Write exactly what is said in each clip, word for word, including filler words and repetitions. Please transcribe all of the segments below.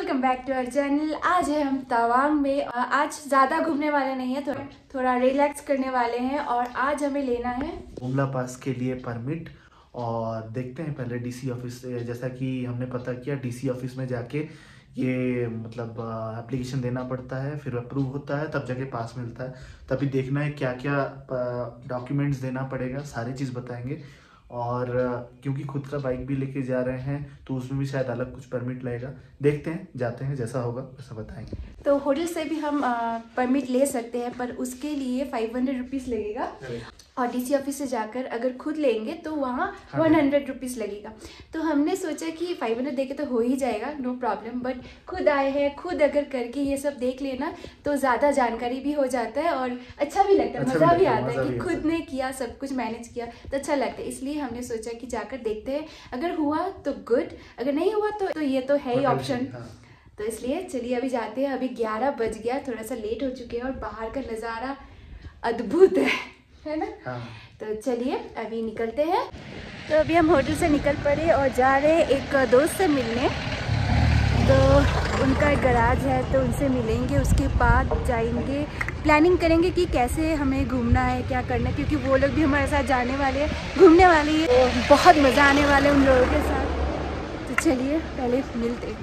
Welcome back to our channel. आज है हम तवांग में। आज ज़्यादा घूमने वाले नहीं है, थोड़ा थोड़ा रिलैक्स करने वाले हैं और आज हमें लेना है बुमला पास के लिए परमिट। और देखते हैं पहले डीसी ऑफिस, जैसा कि हमने पता किया डीसी ऑफिस में जाके ये मतलब एप्लीकेशन देना पड़ता है, फिर अप्रूव होता है, तब जाके पास मिलता है। तभी देखना है क्या क्या डॉक्यूमेंट्स देना पड़ेगा, सारी चीज़ बताएंगे। और क्योंकि खुद का बाइक भी लेके जा रहे हैं तो उसमें भी शायद अलग कुछ परमिट लगेगा। देखते हैं, जाते हैं, जैसा होगा वैसा बताएंगे। तो होटल से भी हम परमिट ले सकते हैं, पर उसके लिए फाइव हंड्रेड रुपीज़ लगेगा। और डीसी ऑफिस से जाकर अगर खुद लेंगे तो वहाँ वन हंड्रेड रुपीज़ लगेगा। तो हमने सोचा कि फाइव हंड्रेड देके तो हो ही जाएगा, नो प्रॉब्लम। बट खुद आए हैं, खुद अगर करके ये सब देख लेना तो ज़्यादा जानकारी भी हो जाता है और अच्छा भी लगता है, अच्छा मज़ा भी, भी आता है कि भी खुद ने किया, सब कुछ मैनेज किया तो अच्छा लगता है। इसलिए हमने सोचा कि जाकर देखते हैं, अगर हुआ तो गुड, अगर नहीं हुआ तो, तो ये तो है ही ऑप्शन। तो इसलिए चलिए अभी जाते हैं। अभी ग्यारह बज गया, थोड़ा सा लेट हो चुके हैं और बाहर का नज़ारा अद्भुत है है ना। हाँ। तो चलिए अभी निकलते हैं। तो अभी हम होटल से निकल पड़े और जा रहे हैं एक दोस्त से मिलने। तो उनका एक गराज है तो उनसे मिलेंगे, उसके बाद जाएंगे, प्लानिंग करेंगे कि कैसे हमें घूमना है, क्या करना है, क्योंकि वो लोग भी हमारे साथ जाने वाले हैं, घूमने वाले हैं, तो बहुत मज़ा आने वाला है उन लोगों के साथ। तो चलिए पहले मिलते हैं।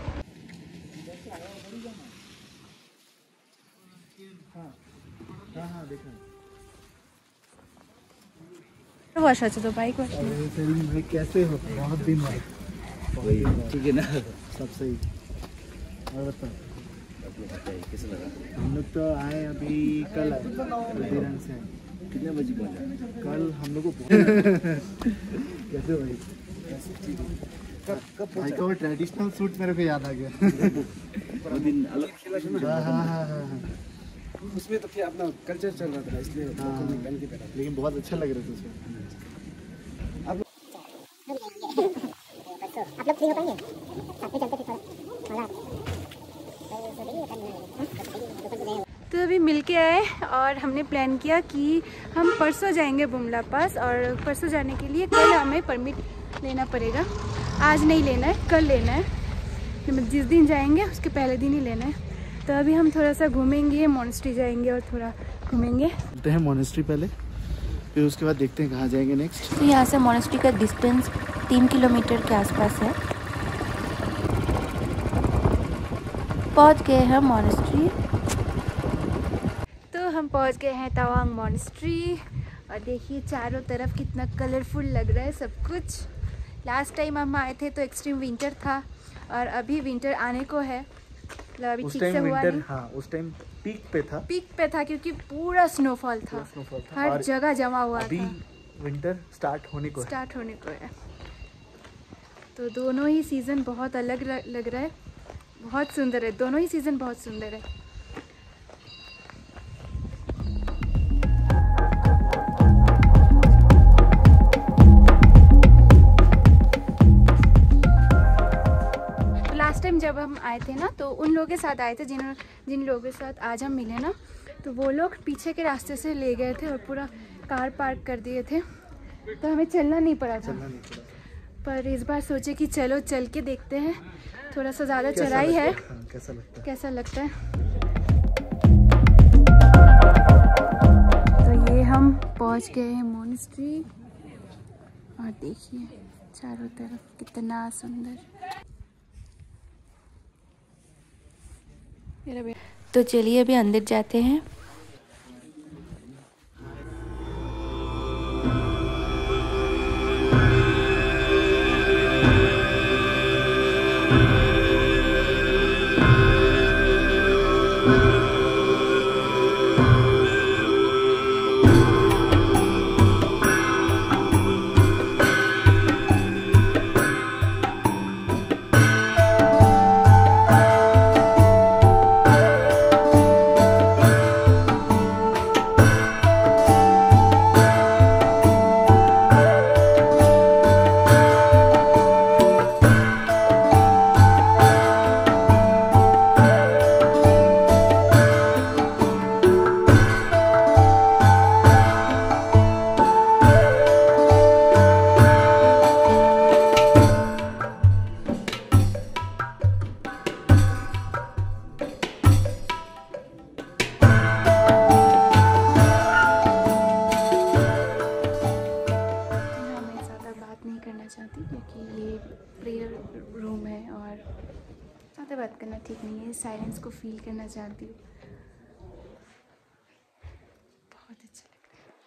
वॉश अच्छा तो बाइक वॉश भाई कैसे हो? बहुत दिन बाद। ठीक है ना, सब सही। और बता कैसे लगा? हम लोग तो आए अभी कल आए दिनांक से। कितने बजे पहुंचा? कल हम लोग को कैसे भाई कब भाई का वो ट्रेडिशनल सूट मेरे को याद आ गया। वो दिन अलग खेला। हाँ हाँ हाँ हाँ उसमें तो फिर अपना कल्चर चल रहा था, इसलिए पहन के बैठा, लेकिन बहुत अच्छा लग रहा था उसमें। आप लोग फ्री हो पाएंगे? साथ में चलते थे थोड़ा। तो अभी मिल के आए और हमने प्लान किया कि हम परसों जाएंगे बुमला पास, और परसों जाने के लिए कल हमें परमिट लेना पड़ेगा। आज नहीं लेना है, कल लेना है। जिस दिन जाएंगे उसके पहले दिन ही लेना है। तो अभी हम थोड़ा सा घूमेंगे, मोनेस्ट्री जाएंगे और थोड़ा घूमेंगे। चलते हैं मोनेस्ट्री पहले, फिर उसके बाद देखते हैं कहाँ जाएंगे नेक्स्ट। तो यहाँ से मोनेस्ट्री का डिस्टेंस तीन किलोमीटर के आसपास है। पहुँच गए हैं मोनेस्ट्री। तो हम पहुँच गए हैं तवांग मोनेस्ट्री और देखिए चारों तरफ कितना कलरफुल लग रहा है सब कुछ। लास्ट टाइम हम आए थे तो एक्सट्रीम विंटर था और अभी विंटर आने को है, मतलब अभी ठीक से हुआ नहीं। हाँ, उस टाइम पीक पे था, पीक पे था क्योंकि पूरा स्नोफॉल था, स्नोफॉल था, हर जगह जमा हुआ अभी था। विंटर स्टार्ट होने को स्टार्ट होने को है। तो दोनों ही सीज़न बहुत अलग लग रहा है, बहुत सुंदर है, दोनों ही सीज़न बहुत सुंदर है। लास्ट टाइम जब हम आए थे ना तो उन लोगों के साथ आए थे जिन जिन लोगों के साथ आज हम मिले ना, तो वो लोग पीछे के रास्ते से ले गए थे और पूरा कार पार्क कर दिए थे, तो हमें चलना नहीं पड़ा था। नहीं पड़ा। पर इस बार सोचे कि चलो चल के देखते हैं, थोड़ा सा ज़्यादा चढ़ाई है। हाँ, कैसा लगता है कैसा लगता है। तो ये हम पहुंच गए हैं मोनेस्ट्री और देखिए चारों तरफ कितना सुंदर। तो चलिए अभी अंदर जाते हैं। रूम है और ज़्यादा बात करना ठीक नहीं है, साइलेंस को फील करना चाहती हूँ। बहुत अच्छा लग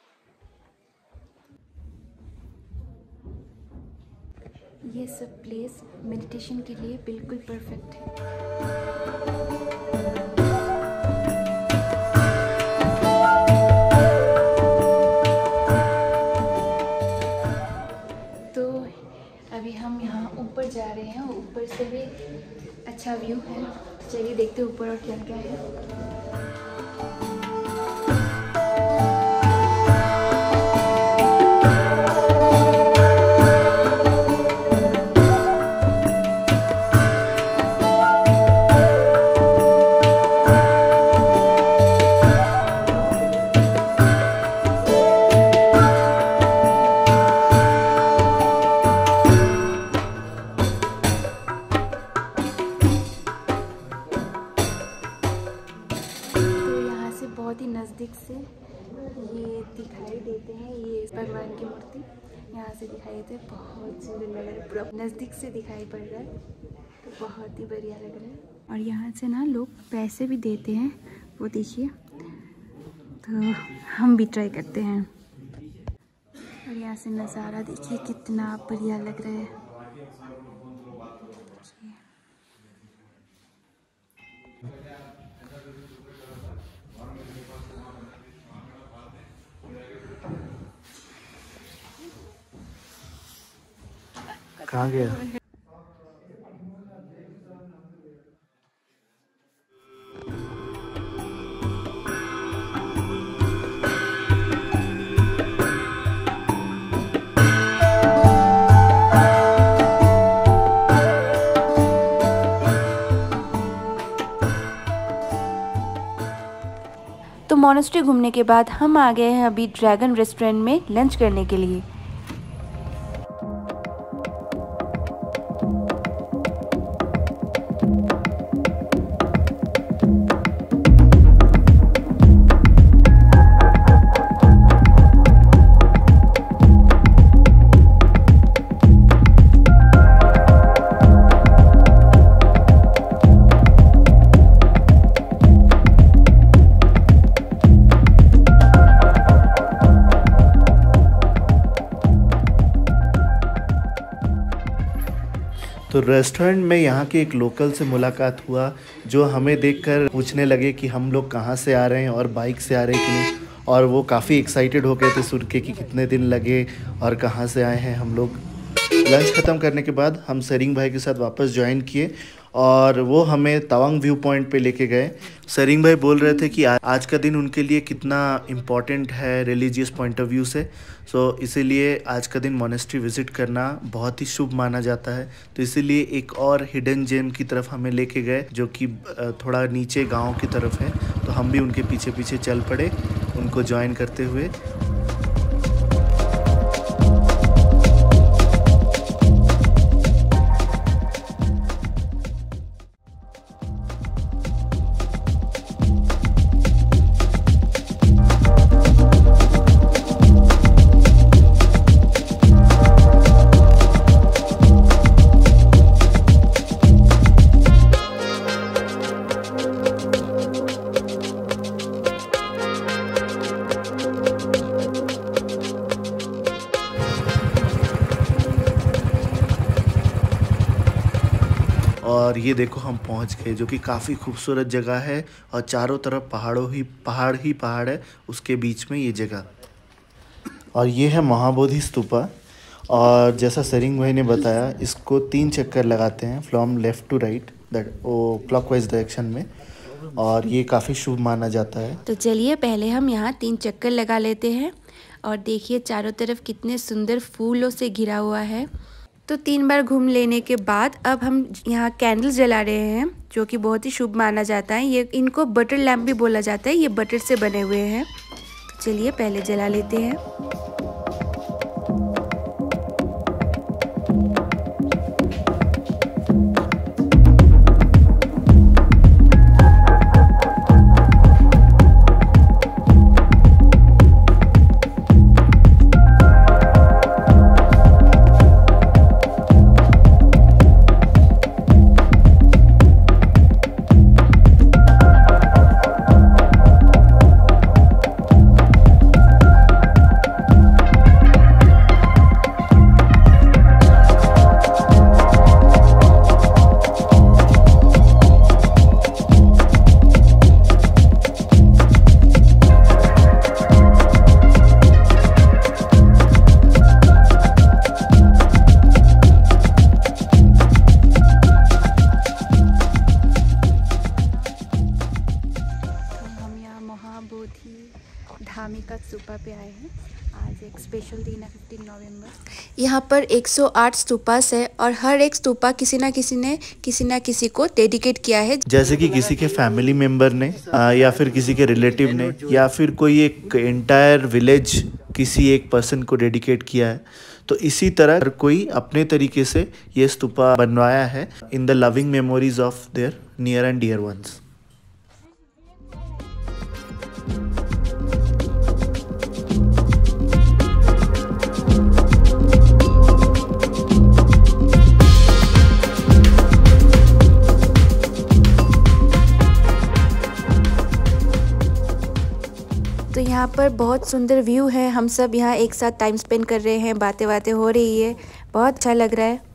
रहा है। ये सब प्लेस मेडिटेशन के लिए बिल्कुल परफेक्ट है। अभी हम यहाँ ऊपर जा रहे हैं, ऊपर से भी अच्छा व्यू है। चलिए देखते हैं ऊपर और क्या क्या है। बहुत ही नज़दीक से ये दिखाई देते हैं, ये भगवान की मूर्ति यहाँ से दिखाई देते हैं। बहुत सुंदर लग रहा है, पूरा नज़दीक से दिखाई पड़ रहा है, तो बहुत ही बढ़िया लग रहा है। और यहाँ से ना लोग पैसे भी देते हैं, वो देखिए, तो हम भी ट्राई करते हैं। और यहाँ से नज़ारा देखिए कितना बढ़िया लग रहा है। कहाँ गया? तो मोनेस्ट्री घूमने के बाद हम आ गए हैं अभी ड्रैगन रेस्टोरेंट में लंच करने के लिए। तो रेस्टोरेंट में यहाँ के एक लोकल से मुलाकात हुआ, जो हमें देखकर पूछने लगे कि हम लोग कहाँ से आ रहे हैं और बाइक से आ रहे हैं कि नहीं, और वो काफ़ी एक्साइटेड हो गए थे सुन के कि कितने दिन लगे और कहाँ से आए हैं हम लोग। लंच ख़त्म करने के बाद हम सरिंग भाई के साथ वापस ज्वाइन किए और वो हमें तवांग व्यू पॉइंट पे लेके गए। सरिंग भाई बोल रहे थे कि आज का दिन उनके लिए कितना इम्पॉर्टेंट है रिलीजियस पॉइंट ऑफ व्यू से, सो इसीलिए आज का दिन मोनेस्ट्री विज़िट करना बहुत ही शुभ माना जाता है। तो इसीलिए एक और हिडन जेम की तरफ हमें लेके गए, जो कि थोड़ा नीचे गांव की तरफ है। तो हम भी उनके पीछे पीछे चल पड़े उनको ज्वाइन करते हुए। और ये देखो हम पहुंच गए, जो कि काफ़ी खूबसूरत जगह है और चारों तरफ पहाड़ों ही पहाड़ ही पहाड़ है, उसके बीच में ये जगह। और ये है महाबोधि स्तूपा, और जैसा सरिंग भाई ने बताया इसको तीन चक्कर लगाते हैं from left to right, that वो क्लॉकवाइज डायरेक्शन में, और ये काफ़ी शुभ माना जाता है। तो चलिए पहले हम यहाँ तीन चक्कर लगा लेते हैं और देखिए चारों तरफ कितने सुंदर फूलों से घिरा हुआ है। तो तीन बार घूम लेने के बाद अब हम यहाँ कैंडल्स जला रहे हैं, जो कि बहुत ही शुभ माना जाता है। ये इनको बटर लैम्प भी बोला जाता है, ये बटर से बने हुए हैं। तो चलिए पहले जला लेते हैं। स्तूपा पे आए हैं। आज एक स्पेशल दिन है पंद्रह नवंबर। यहाँ पर एक सौ आठ स्तूपास है और हर एक स्तूपा किसी ना किसी ने किसी ना किसी को डेडिकेट किया है। जैसे कि किसी के फैमिली मेंबर ने आ, या फिर किसी के रिलेटिव ने या फिर कोई एक एंटायर विलेज किसी एक पर्सन को डेडिकेट किया है। तो इसी तरह हर कोई अपने तरीके से ये स्तूपा बनवाया है in the loving memories of their near and dear ones. तो यहाँ पर बहुत सुंदर व्यू है। हम सब यहाँ एक साथ टाइम स्पेंड कर रहे हैं, बातें बातें हो रही है, बहुत अच्छा लग रहा है।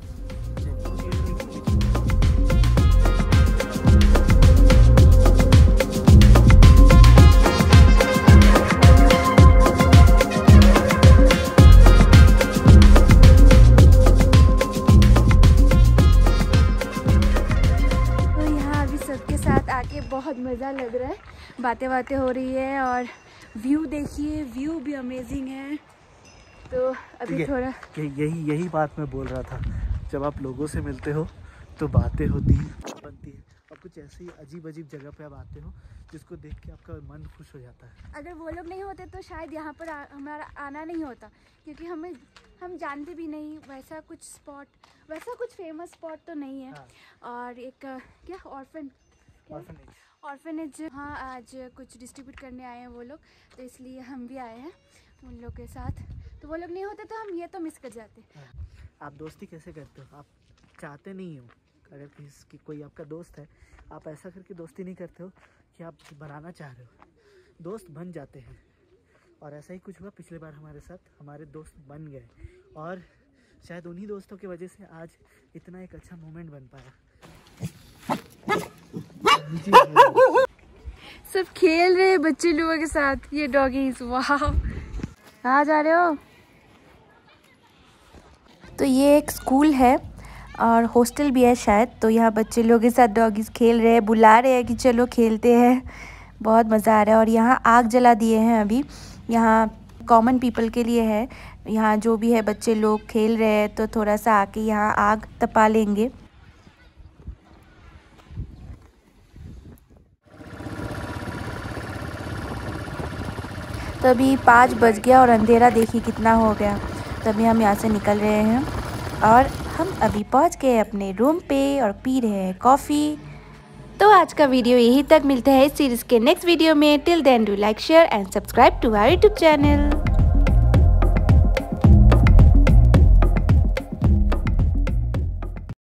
तो यहाँ अभी सबके साथ आके बहुत मज़ा लग रहा है, बातें बातें हो रही है और व्यू देखिए, व्यू भी अमेजिंग है। तो अभी थोड़ा यही यही बात मैं बोल रहा था, जब आप लोगों से मिलते हो तो बातें होती हैं, बनती है और कुछ ऐसे ही अजीब अजीब जगह पे आप आते हो जिसको देख के आपका मन खुश हो जाता है। अगर वो लोग नहीं होते तो शायद यहाँ पर आ, हमारा आना नहीं होता, क्योंकि हमें हम जानते भी नहीं वैसा कुछ स्पॉट, वैसा कुछ फेमस स्पॉट तो नहीं है। हाँ। और एक क्या ऑर्फन ऑर्फनेज ऑर्फनेज हाँ, आज कुछ डिस्ट्रीब्यूट करने आए हैं वो लोग, तो इसलिए हम भी आए हैं उन लोग के साथ। तो वो लोग नहीं होते तो हम ये तो मिस कर जाते। हाँ। आप दोस्ती कैसे करते हो? आप चाहते नहीं हो, अगर किसी कोई आपका दोस्त है, आप ऐसा करके दोस्ती नहीं करते हो कि आप बनाना चाह रहे हो, दोस्त बन जाते हैं। और ऐसा ही कुछ हुआ पिछले बार हमारे साथ, हमारे दोस्त बन गए और शायद उन्हीं दोस्तों की वजह से आज इतना एक अच्छा मोमेंट बन पाया। सब खेल रहे हैं बच्चे लोगों के साथ, ये डॉगीज। वाह, कहाँ जा रहे हो? तो ये एक स्कूल है और हॉस्टल भी है शायद, तो यहाँ बच्चे लोगों के साथ डॉगीज खेल रहे हैं, बुला रहे हैं कि चलो खेलते हैं। बहुत मज़ा आ रहा है। और यहाँ आग जला दिए हैं अभी, यहाँ कॉमन पीपल के लिए है। यहाँ जो भी है बच्चे लोग खेल रहे हैं तो थोड़ा सा आके यहाँ आग तपा लेंगे। तो अभी पाँच बज गया और अंधेरा देखिए कितना हो गया। तो अभी हम यहाँ से निकल रहे हैं और हम अभी पहुँच गए अपने रूम पे और पी रहे हैं कॉफ़ी। तो आज का वीडियो यहीं तक, मिलता है इस सीरीज़ के नेक्स्ट वीडियो में। Till then do like, share and subscribe to our YouTube channel.